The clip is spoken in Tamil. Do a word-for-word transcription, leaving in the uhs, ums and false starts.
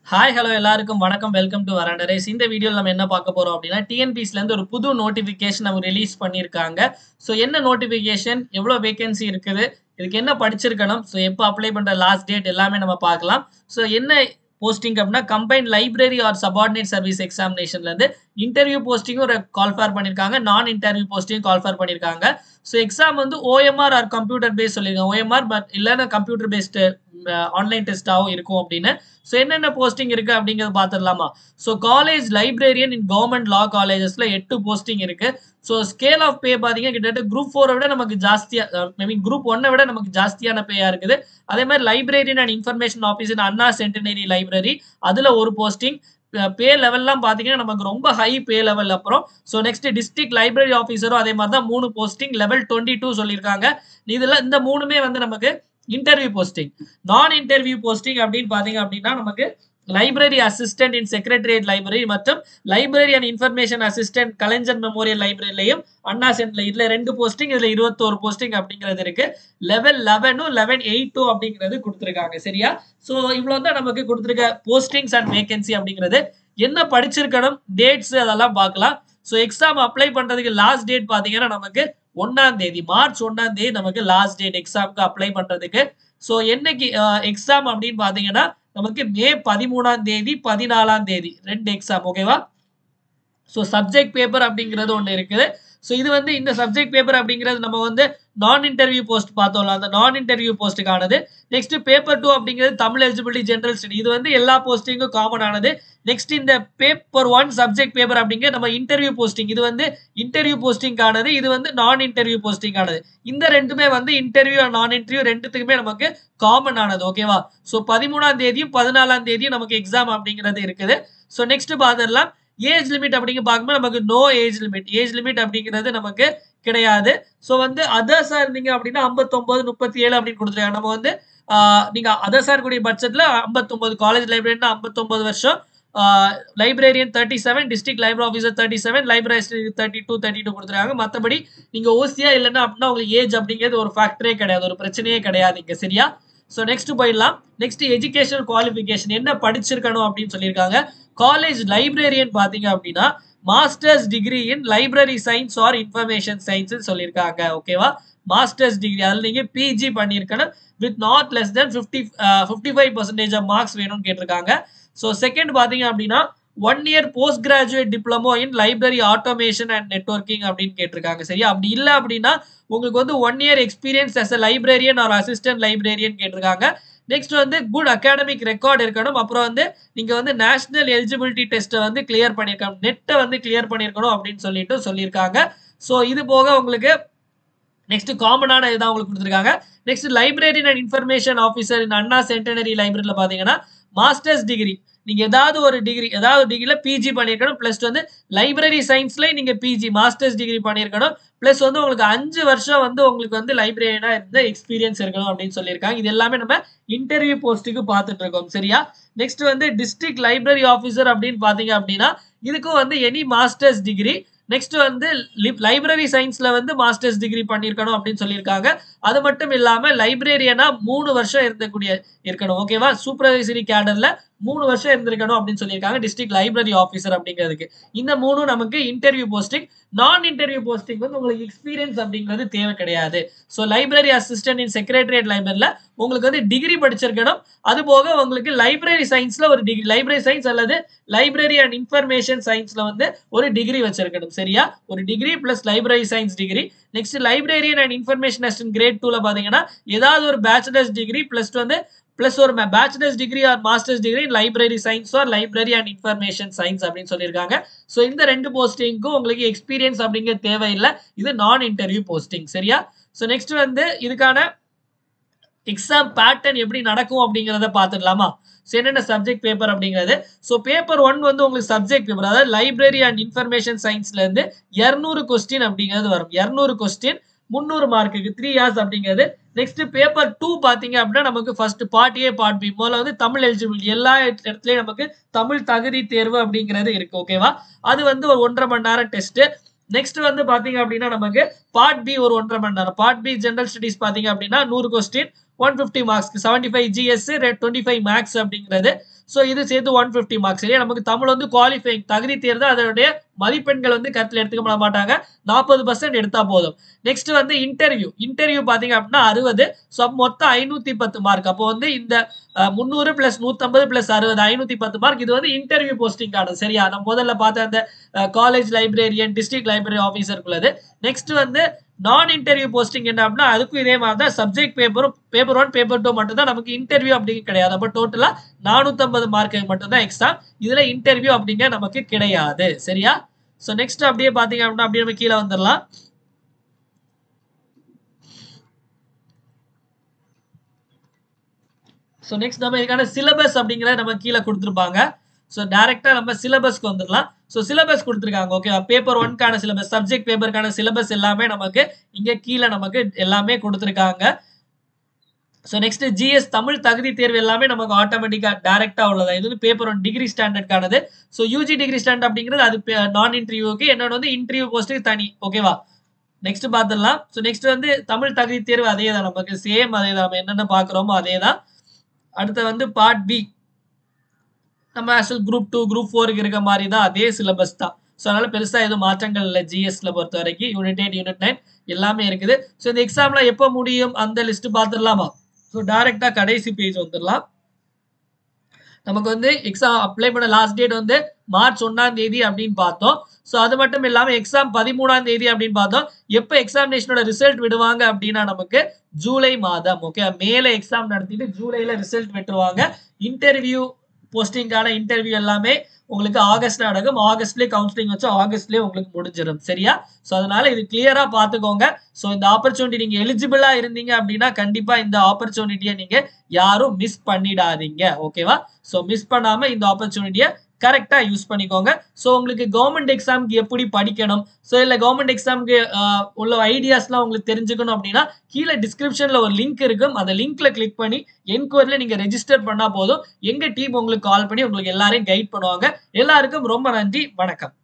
ஹாய் ஹலோ எல்லாருக்கும் வணக்கம் வெல்கம் டு Veranda race. இந்த வீடியோல நம்ம என்ன பார்க்க போறோம் அப்படினா T N P S C ல இருந்து ஒரு புது நோட்டிஃபிகேஷன் அவங்க ரிலீஸ் பண்ணிருக்காங்க. சோ என்ன நோட்டிஃபிகேஷன், எவ்வளவு வேகன்சி இருக்குது, இதுக்கு என்ன படிச்சிருக்கணும், சோ எப்ப அப்ளை பண்ற லாஸ்ட் டேட் எல்லாமே நம்ம பார்க்கலாம். சோ என்ன போஸ்டிங் அப்படினா combined library or subordinate service எக்ஸாமினேஷன்ல இருந்து இன்டர்வியூ போஸ்டிங்கும் ஒரு கால் ஃபார் பண்ணிருக்காங்க, non interview posting call for பண்ணிருக்காங்க. சோ எக்ஸாம் வந்து O M R or computer based சொல்லிருக்காங்க. O M R பட் இல்லனா கம்ப்யூட்டர் பேஸ்ட் ஆன்லைன் டெஸ்டாவும் இருக்கும் அப்படின்னு. சோ என்னென்ன போஸ்டிங் இருக்கு அப்படிங்கறத பாத்துறலாமா. So college librarian in government law காலேஜஸ்ல எட்டு போஸ்டிங் இருக்கு. சோ ஸ்கேல் ஆஃப் பே பாத்தீங்க கிட்டத்தட்ட குரூப் ஃபோர் விட நமக்கு ஜாஸ்தியா ஐ மீன் குரூப் ஒன் விட நமக்கு ஜாஸ்தியான பேயா இருக்குது. அதே மாதிரி librarian and information officer Anna centenary library அதுல ஒரு போஸ்டிங். பே லெவல்லாம் பாத்தீங்கன்னா நமக்கு ரொம்ப ஹை பே லெவல். அப்புறம் சோ நெக்ஸ்ட் டிஸ்ட்ரிக்ட் லைப்ரரி ஆபீசரும் அதே மாதிரி தான் மூணு போஸ்டிங் லெவல் இருபத்தி ரெண்டு சொல்லிருக்காங்க. இதுல இந்த மூணுமே வந்து நமக்கு interview posting. Non interview posting அப்படின்னு பாத்தீங்க அப்படின்னா நமக்கு library assistant in secretariat library மற்றும் library and information assistant Kalaignar memorial லைப்ரரியிலையும் அண்ணா சென்ட்ல இதுல ரெண்டு போஸ்டிங், இதுல இருபத்தி ஒரு போஸ்டிங் அப்படிங்கிறது இருக்கு. லெவல் லெவனும் லெவன் எயிட்டும் அப்படிங்கிறது கொடுத்துருக்காங்க. சரியா? சோ இவ்வளவு தான் நமக்கு கொடுத்துருக்க போஸ்டிங்ஸ் அண்ட் வேகன்சி அப்படிங்கிறது. என்ன படிச்சிருக்கணும், டேட்ஸ் அதெல்லாம் பார்க்கலாம். சோ எக்ஸாம் அப்ளை பண்றதுக்கு லாஸ்ட் டேட் பாத்தீங்கன்னா நமக்கு ஒன்னாம் தேதி மார்ச் ஒன்னாம் தேதி நமக்கு லாஸ்ட் டேட் எக்ஸாமுக்கு அப்ளை பண்றதுக்கு. சோ என்னைக்கு எக்ஸாம் அப்படின்னு பாத்தீங்கன்னா நமக்கு மே பதிமூணாம் தேதி பதினாலாம் தேதி ரெண்டு எக்ஸாம். ஓகேவா? சோ சப்ஜெக்ட் பேப்பர் அப்படிங்கிறது ஒன்று இருக்குது. சோ இது வந்து இந்த சப்ஜெக்ட் பேப்பர் அப்படிங்கிறது நம்ம வந்து நான் இன்டர்வியூ போஸ்ட் பார்த்தோம்ல, அந்த நான் இன்டர்வியூ போஸ்ட்டுக்கானது. நெக்ஸ்ட் பேப்பர் டூ அப்படிங்கிறது தமிழ் எலிஜிபிலிட்டி ஜெனரல் ஸ்டடி. இது வந்து எல்லா போஸ்டிங்கும் காமன் ஆனது. நெக்ஸ்ட் இந்த பேப்பர் ஒன் சப்ஜெக்ட் பேப்பர் அப்படிங்கிறது நம்ம இன்டர்வியூ போஸ்டிங். இது வந்து இன்டர்வியூ போஸ்டிங் ஆனது, இது வந்து நான் இன்டர்வியூ போஸ்டிங் ஆனது. இந்த ரெண்டுமே வந்து இன்டர்வியூ நான் இன்டர்வியூ ரெண்டுத்துக்குமே நமக்கு காமன் ஆனது. ஓகேவா? சோ பதிமூணாம் தேதியும் பதினாலாம் தேதியும் நமக்கு எக்ஸாம் அப்படிங்கிறது இருக்குது. சோ நெக்ஸ்ட் பாத்திரலாம். ஏஜ் லிமிட் அப்படிங்க பார்க்கும்போது நமக்கு no age limit. Age limit அப்படிங்கிறது நமக்கு கிடையாது. சோ வந்து அதர்ஸா இருந்தீங்க அப்படின்னா ஐம்பத்தொன்பது முப்பத்தி ஏழு அப்படின்னு கொடுத்துருக்காங்க. நம்ம வந்து நீங்க அதர்ஸா இருக்கக்கூடிய பட்சத்துல ஐம்பத்தொன்பது, காலேஜ் லைப்ரரினா ஐம்பத்தொன்பது வருஷம், librarian thirty seven, district library officer thirty seven, library thirty two thirty two கொடுத்துருக்காங்க. மற்றபடி நீங்க ஓசியா இல்லைன்னா அப்படின்னா உங்களுக்கு ஏஜ் அப்படிங்கிறது ஒரு ஃபேக்டரே கிடையாது, ஒரு பிரச்சனையே கிடையாது இங்க. சரியா? சோ நெக்ஸ்ட் போயிடலாம். நெக்ஸ்ட் எஜுகேஷனல் குவாலிஃபிகேஷன் என்ன படிச்சிருக்கணும் அப்படின்னு சொல்லியிருக்காங்க. காலேஜ் லைப்ரரியன் பாத்தீங்க அப்படின்னா masters degree in library science or information science சொல்லியிருக்காங்க. ஓகேவா? மாஸ்டர்ஸ் டிகிரி அதில் நீங்க பிஜி பண்ணியிருக்கணும் with not less than fifty fifty five percentage of marks வேணும்னு கேட்டிருக்காங்க. ஸோ செகண்ட் பாத்தீங்க அப்படின்னா one year post graduate diploma in library automation and networking அப்படின்னு கேட்டிருக்காங்க. சரியா? அப்படி இல்லை அப்படின்னா உங்களுக்கு வந்து one year experience as a librarian or assistant librarian கேட்டிருக்காங்க. நெக்ஸ்ட் வந்து குட் அகாடமிக் ரெக்கார்ட் இருக்கணும். அப்புறம் வந்து நீங்க வந்து நேஷனல் எலிஜிபிலிட்டி டெஸ்ட்டை வந்து கிளியர் பண்ணிருக்கணும், நெட்டை வந்து கிளியர் பண்ணிருக்கணும் அப்படின்னு சொல்லிட்டு சொல்லியிருக்காங்க. ஸோ இது போக உங்களுக்கு நெக்ஸ்ட் காமனான இதுதான் உங்களுக்கு கொடுத்துருக்காங்க. Next librarian and information officer in Anna centenary லைப்ரரியில பாத்தீங்கன்னா மாஸ்டர்ஸ் டிகிரி நீங்க ஏதாவது ஒரு டிகிரி ஏதாவது டிகிரில பிஜி பண்ணிருக்கணும். பிளஸ் வந்து லைப்ரரி சயின்ஸ்ல நீங்க பிஜி மாஸ்டர்ஸ் டிகிரி பண்ணிருக்கணும். பிளஸ் வந்து உங்களுக்கு அஞ்சு வருஷம் வந்து உங்களுக்கு வந்து லைப்ரரியனா இருந்த எக்ஸ்பீரியன்ஸ் இருக்கணும் அப்படின்னு சொல்லியிருக்காங்க. இது எல்லாமே நம்ம இன்டர்வியூ போஸ்ட்டுக்கு பார்த்துட்டு இருக்கோம். சரியா? நெக்ஸ்ட் வந்து டிஸ்ட்ரிக்ட் லைப்ரரி ஆஃபீஸர் அப்படின்னு பாத்தீங்க அப்படின்னா இதுக்கும் வந்து எனி மாஸ்டர்ஸ் டிகிரி. நெக்ஸ்ட் வந்து லைப்ரரி சயின்ஸ்ல வந்து மாஸ்டர்ஸ் டிகிரி பண்ணிருக்கணும் அப்படின்னு சொல்லியிருக்காங்க. அது மட்டும் இல்லாம லைப்ரரியனா மூணு வருஷம் இருந்தக்கூடிய இருக்கணும். ஓகேவா? சூப்பர்வைசரி கேடர்ல மூணு வருஷம் இருந்திருக்கணும் அப்படின்னு சொல்லியிருக்காங்க டிஸ்ட்ரிக்ட் லைப்ரரி ஆஃபீஸர் அப்படிங்கிறதுக்கு. இந்த மூணும் நமக்கு interview posting. Non interview posting வந்து உங்களுக்கு எக்ஸ்பீரியன்ஸ் அப்படிங்கிறது தேவை கிடையாது. So library assistant in secretariat லைப்ரரியில உங்களுக்கு வந்து டிகிரி படிச்சிருக்கணும். அது போக உங்களுக்கு லைப்ரரி சயின்ஸ்ல ஒரு டிகிரி, லைப்ரரி சயின்ஸ் அல்லது லைப்ரரி அண்ட் இன்ஃபர்மேஷன் சயின்ஸ்ல வந்து ஒரு டிகிரி வச்சிருக்கணும். சரியா? ஒரு degree plus library science degree. Next librarian and information assistant grade டூல பாத்தீங்கன்னா ஏதாவது ஒரு பேச்சுலர்ஸ் டிகிரி பிளஸ் வந்து பிளஸ் ஒரு bachelors degree or masters degree library science or library and information science அப்படின்னு சொல்லியிருக்காங்க. ஸோ இந்த ரெண்டு போஸ்டிங்க்கும் உங்களுக்கு எக்ஸ்பீரியன்ஸ் அப்படிங்கிறது தேவையில்லை. இது நான் இன்டர்வியூ போஸ்டிங். சரியா? ஸோ நெக்ஸ்ட் வந்து இதுக்கான எக்ஸாம் பேட்டர்ன் எப்படி நடக்கும் அப்படிங்கிறத பார்த்துடலாமா. ஸோ என்னென்ன சப்ஜெக்ட் பேப்பர் அப்படிங்கிறது. ஸோ பேப்பர் ஒன் வந்து உங்களுக்கு சப்ஜெக்ட் பேப்பர், அதாவது லைப்ரரி அண்ட் இன்ஃபர்மேஷன் சயின்ஸ்ல இருந்து இருநூறு கொஸ்டின் அப்படிங்கிறது வரும். இருநூறு கொஸ்டின் முந்நூறு மார்க்குக்கு த்ரீ இயர்ஸ் அப்படிங்கிறது. நெக்ஸ்ட் பேப்பர் டூ பாத்தீங்க அப்படின்னா நமக்கு first part A part B. முதல்ல வந்து தமிழ் எலிஜிபிலிட்டி எல்லா இடத்துலயும் நமக்கு தமிழ் தகுதி தேர்வு அப்படிங்கிறது இருக்கு. ஓகேவா? அது வந்து ஒரு ஒன்றரை மணி நேரம் டெஸ்ட். நெக்ஸ்ட் வந்து பாத்தீங்க அப்படின்னா நமக்கு பார்ட் பி ஒரு ஒன்றரை மணி நேரம். பார்ட் பி ஜெனரல் ஸ்டடிஸ் பாத்தீங்க அப்படின்னா நூறு question one fifty marks, seventy five GS twenty five marks அப்படிங்கிறது. சோ இது சேர்த்து one fifty மார்க்ஸ். சரியா? நமக்கு தமிழ் வந்து குவாலிஃபைங் தகுதி தேர்வு அதனுடைய மதிப்பெண்கள் வந்து கருத்துல எடுத்துக்க மாட்டாங்க. நாற்பது சதவீதம் எடுத்தா போதும். நெக்ஸ்ட் வந்து இன்டர்வியூ. இன்டர்வியூ பாத்தீங்க அப்படின்னா அறுபது. சோ மொத்தம் ஐநூத்தி பத்து மார்க். அப்போ வந்து இந்த முந்நூறு பிளஸ் நூத்தி ஐம்பது பிளஸ் அறுபது ஐநூத்தி பத்து மார்க். இது வந்து இன்டர்வியூ போஸ்டிங் ஆனது. சரியா? நம்ம முதல்ல பார்த்த அந்த காலேஜ் லைப்ரரியன், டிஸ்ட்ரிக்ட் லைப்ரரி ஆபீசருக்குள்ளது. நெக்ஸ்ட் வந்து நான் இன்டர்வியூ போஸ்டிங் என்ன அப்படின்னா அதுக்கும் இதே மாதிரி தான் சப்ஜெக்ட் பேப்பரும் பேப்பர் ஒன் பேப்பர் டூ மட்டும் தான் நமக்கு இன்டர்வியூ அப்படிங்க கிடையாது. அப்போ டோட்டலா நானூத்தி ஐம்பது மார்க் மட்டும் தான் எக்ஸாம். இதுல இன்டர்வியூ அப்படிங்க நமக்கு கிடையாது. சரியா? சோ நெக்ஸ்ட் அப்படியே பாத்தீங்க அப்படின்னா அப்படியே நம்ம கீழே வந்துடலாம். சோ நெக்ஸ்ட் நம்ம இதுக்கான சிலபஸ் அப்படிங்கறத நம்ம கீழே கொடுத்திருப்பாங்க. சோ டைரக்டா நம்ம சிலபஸ்க்கு வந்துடலாம். சோ சிலபஸ் கொடுத்திருக்காங்க. ஓகே, பேப்பர் ஒன்கான சிலபஸ், சப்ஜெக்ட் பேப்பருக்கான சிலபஸ் எல்லாமே நமக்கு இங்க கீழே நமக்கு எல்லாமே கொடுத்திருக்காங்க. சோ நெக்ஸ்ட் ஜிஎஸ் தமிழ் தகுதி தேர்வு எல்லாமே நமக்கு ஆட்டோமேட்டிக்கா டைரக்டா உள்ளதா. இது வந்து பேப்பர் ஒன் டிகிரி ஸ்டாண்டர்ட்கானது. சோ யூஜி டிகிரி ஸ்டாண்டர்ட் அப்படிங்கிறது அது நான் இன்டர்வியூக்கு, என்னோட வந்து இன்டர்வியூ போஸ்ட்டுக்கு தனி. ஓகேவா? நெக்ஸ்ட் பாத்துடலாம். சோ நெக்ஸ்ட் வந்து தமிழ் தகுதி தேர்வு அதே தான், நமக்கு சேம் அதே தான், நம்ம என்னென்ன பாக்குறோமோ அதே தான். அடுத்து வந்து பார்ட் பி நம்ம ஆக்சுவல் குரூப் டூ குரூப் ஃபோருக்கு இருக்க மாதிரி தான், அதே சிலபஸ் தான். ஸோ அதனால பெருசா எதுவும் மாற்றங்கள் இல்லை. ஜிஎஸ்ல பொறுத்த வரைக்கும் யூனிட் எயிட் யூனிட் நைன் எல்லாமே இருக்குது. ஸோ இந்த எக்ஸாம்ல எப்போ முடியும் அந்த லிஸ்ட் பார்த்துடலாமா? ஸோ டைரக்டா கடைசி பேஜ் வந்துடலாம். நமக்கு வந்து எக்ஸாம் அப்ளை பண்ண லாஸ்ட் டேட் வந்து மார்ச் ஒன்னாம் தேதி அப்படின்னு பார்த்தோம். ஸோ அது மட்டும் இல்லாம எக்ஸாம் பதிமூணாம் தேதி அப்படின்னு பார்த்தோம். எப்போ எக்ஸாமினேஷனோட ரிசல்ட் விடுவாங்க அப்படின்னா நமக்கு ஜூலை மாதம். ஓகே, மேல எக்ஸாம் நடத்திட்டு ஜூலைல ரிசல்ட் விட்டுருவாங்க. இன்டர்வியூ போஸ்டிங்கான இன்டர்வியூ எல்லாமே உங்களுக்கு ஆகஸ்ட் நடக்கும். ஆகஸ்ட்லயே கவுன்சிலிங் வச்சு ஆகஸ்ட்லயே உங்களுக்கு முடிஞ்சிடும். சரியா? சோ அதனால இது கிளியரா பாத்துக்கோங்க. சோ இந்த ஆப்பர்ச்சுனிட்டி நீங்க எலிஜிபிளா இருந்தீங்க அப்படின்னா கண்டிப்பா இந்த ஆப்பர்ச்சுனிட்டியை நீங்க யாரும் மிஸ் பண்ணிடாதீங்க. ஓகேவா? சோ மிஸ் பண்ணாம இந்த ஆப்பர்ச்சுனிட்டியை கரெக்டா யூஸ் பண்ணிக்கோங்க. சோ உங்களுக்கு கவர்மெண்ட் எக்ஸாம்க்கு எப்படி படிக்கணும், சோ இல்ல கவர்மெண்ட் எக்ஸாம்க்கு உள்ள ஐடியாஸ்லாம் உங்களுக்கு தெரிஞ்சுக்கணும் அப்படின்னா கீழே டிஸ்கிரிப்ஷன்ல ஒரு லிங்க் இருக்கும். அந்த லிங்க்ல கிளிக் பண்ணி என்கொயரில நீங்க ரெஜிஸ்டர் பண்ணா போதும். எங்க டீம் உங்களுக்கு கால் பண்ணி உங்களுக்கு எல்லாரையும் கைட் பண்ணுவாங்க. எல்லாருக்கும் ரொம்ப நன்றி. வணக்கம்.